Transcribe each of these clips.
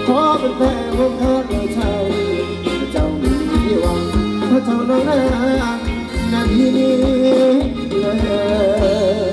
ขอเป็นแฟนวงแค่เราใช่เจ้ามีที่หวังเพราะเจ้าน้องนาทีนี้เลย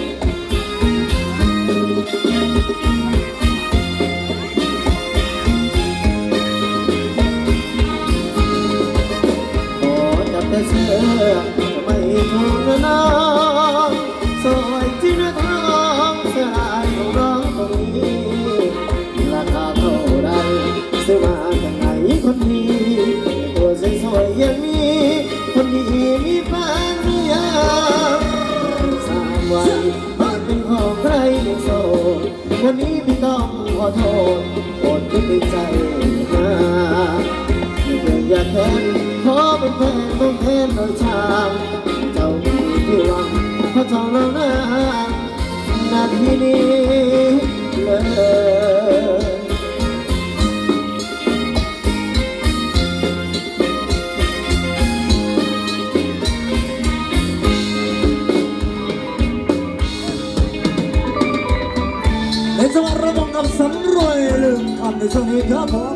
แต่เสื้อไม่ทนน้องสวยที่หน้าท้องเสื้อลายของน้องตรงนี้ราคาเท่าไรซื้อมาจากไหนคนดีตัวสวยๆอย่างนี้คนดีมีแฟนหรือยัง3 วันไม่เป็นของใครไม่โสดวันนี้พี่ต้องขอโทษอดไม่เป็นใจมาอยากแทนขอเป็นแฟนต้องแทนเราชามเจ้ามีที่หวังเพราะเจ้าเรานาทีนี้เลยในจังหวะระบงกับสำรวยลืมคำในช่วงนี้ครับผม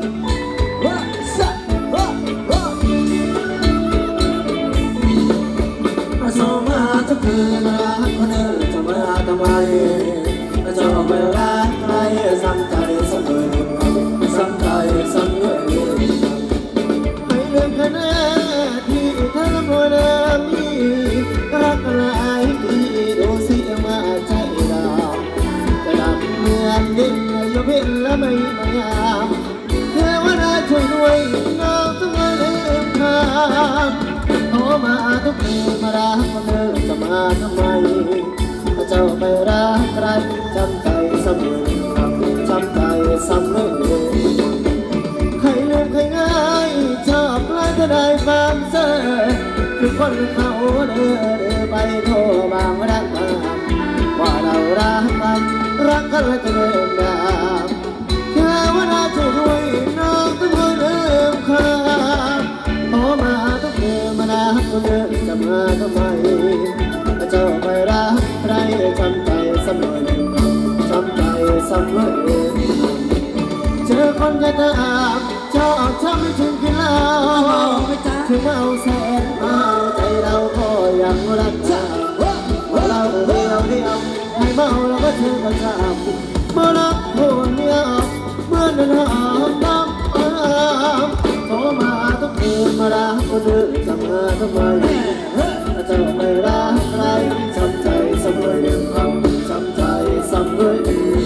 มาทุกคืนรักคนอื่นจะมาทำไมจะไม่รักใครซ้ำใจซ้ำเลยซ้ำใจซ้ำเลยให้เรื่องแค่นาทีเธอโปรดมีรักอะไรดีดูสิมาใจเราจะดับเหมือนดินยกเว้นและไม่พยายามเทวดาช่วยด้วยน้องต้องมาเลื่อมคำโทรมาทุกคืนมารักคนอื่นจะมาทำไมเจ้าไม่รักใครจำใจซ้ำเลยจำใจซ้ำเลยใครเลือกใครง่ายชอบใครก็ได้ฟังเสียคือคนเขาเดินไปโทรบางรักกันว่าเรารักกันรักกันแล้วจะเดินดามแค่ว่าน่าจะด้วยน้องต้องมาเริ่มข้ามโทรมาทุกคืนมารักคนอื่นจะมาทำไมเจ้าไม่รักใครจำใจซ้ำเลยจำใจซ้ำเลยเจอคนจะตามชอบช้ำไม่ถึงกินเหล้าถึงเมาแสนเมาใจเราก็ยังรักเจ้าเราเดียวให้เมาเราก็ถึงกันซ้ำเมื่อรักคนเดียวเมื่อนั้นหอมน้ำโทรมาทุกคืนมารักคนอื่นจะมาทำไมเจ้าไม่รักใครจำใจซ้ำเลยจำใจซ้ำเลย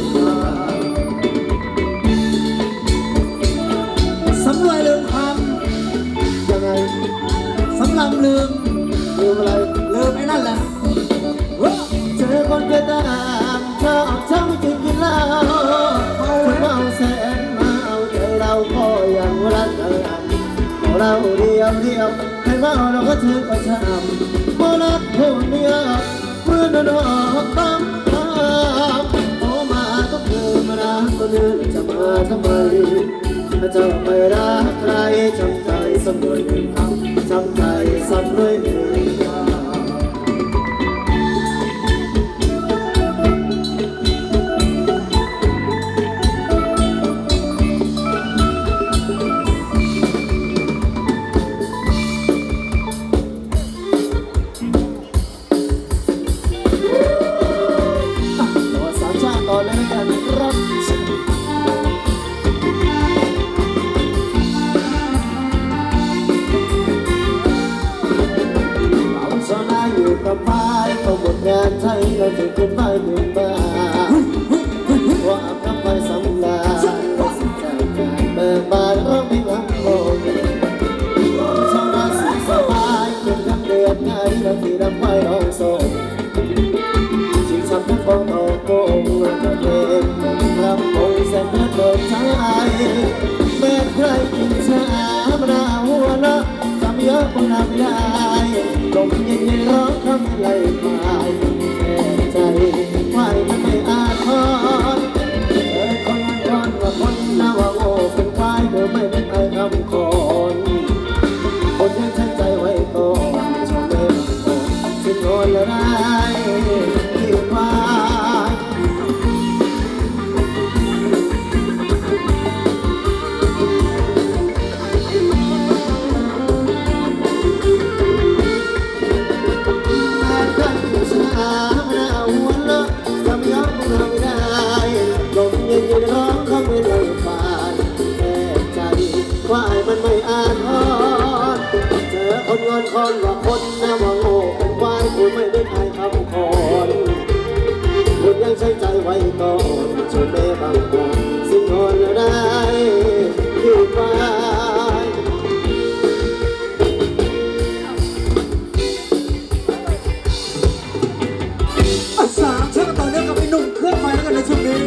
สำรวยลืมคำยังไงสำลำลืมอะไรลืมไอ้นั่นแหละเจอคนจะตามชอบช้ำจึงกินเหล้าคนเมาแสนเมาใจเราก็ยังรักกันเราเดียวให้เมาเราก็ถึงกันช้ำเมื่อรักคนเดียวเมื่อนั้นหอมตั้มโทรมาทุกคืนมารักคนอื่นจะมาทำไมเจ้าไม่รักใครจำใจซ้ำเลยจำใจซ้ำเลยต่อเลยกันครับอยู่กับพายต้องหมดงานไทยเราถึงขึ้นไปเมืองบ้านว่าอาบน้ำไปสำลาเราสิจากการเบิกบานร้องเพลงลำโพงชาวนาสุขสบายเกินคำเดือนไงเราที่รำไปร้องโซ่ชิงชับทั้งกองทองโกงเงินเพลงลำโพงแสนเดินเดินชายแม้ใครกินชามะนาวหัวนะจำเยอะคงทำได้ลมเย็นๆร้องทำให้ไหลพายใจไหวมันไม่อาจทนคนว่าคนน่าว่าโง่เป็นควายเธอไม่เป็นไอ้คำคนคนยังใช้ใจไว้ก่อนชมเล่นสิ้นโอนละได้ที่ควายมันไม่อาทรเจอคนงอนคอนว่าคนนะว่าโง่เป็นควายคุณไม่ได้ใครคำคอนคุณยังใช้ใจไว้ก่อนช่วยแม่บางคนสิ่งคนได้ที่ฟ้าสามเชื่อกันต่อเนื่องกับไอ้หนุ่มเครื่องไฟแล้วกันในช่วงนี้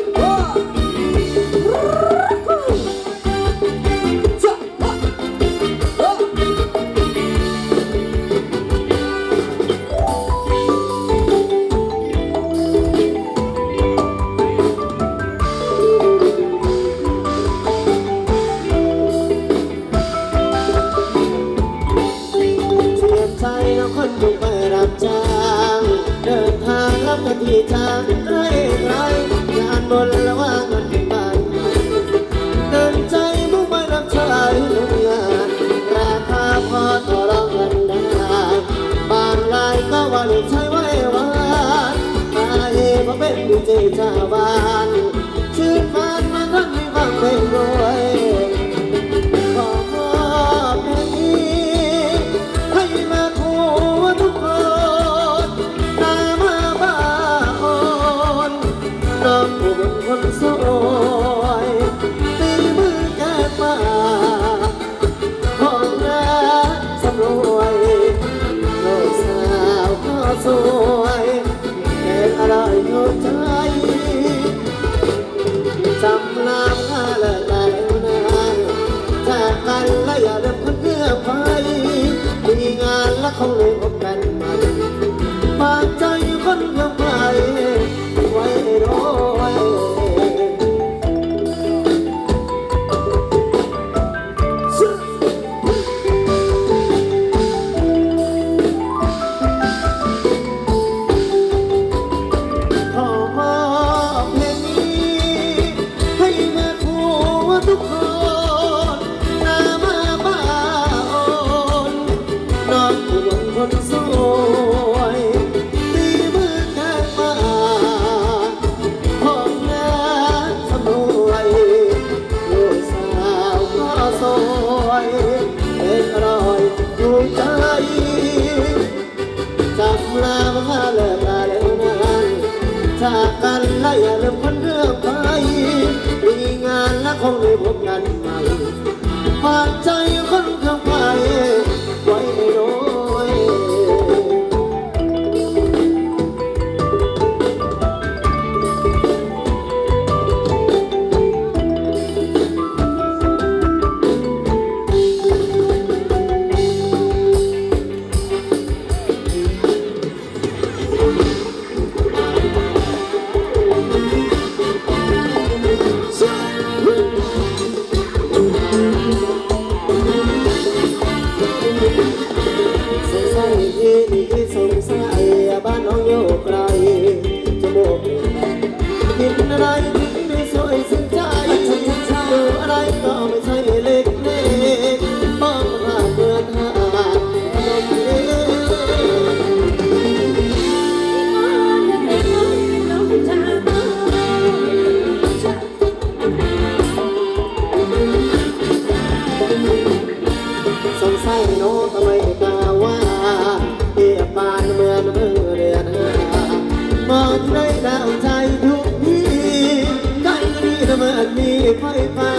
ที่ทางไกลไกลงานบนละว่าเงินเป็นบ้านเดินใจมุ่งไปรับใช้ลูกงานราคาพอต่อรองกันได้บางรายก็ว่าลูกชายไว้วานมาเองมาเป็นดีเจชาวบ้านชื่นฟ้านมาทั้งมีความเป็นรวยขอมอบเพลงนี้ให้มาคู่ทุกคนน้องผู้เป็นคนสวยตีมือแก้มาของรักสำรวยโลกสาวก็สวยแค่อะไรหัวใจจำลามข้าและลายนานจากกันและอย่าเดินคนเพื่อไปมีงานและคงเลยพบกันใหม่ฝากใจคนเพื่อไปไว้รอจากกันและอย่าลืมคนเรื่องไปมีงานและคงได้พบกันใหม่ฝากใจคนเข้าไปไว้น้อยบ้านน้องอยู่ไกลจมูกกินอะไรถึงได้สวยซึ้งใจดูอะไรก็ไม่ใช่เล็กเล็กบ้องผ่านเมืองหาขนมเล็กสงสัยโน้ทำไมกล่าวว่าเปียกปานเหมือนมือเดือนมองในดาวใจทุกที่ใจนี้เหมือนมีไฟฟ้า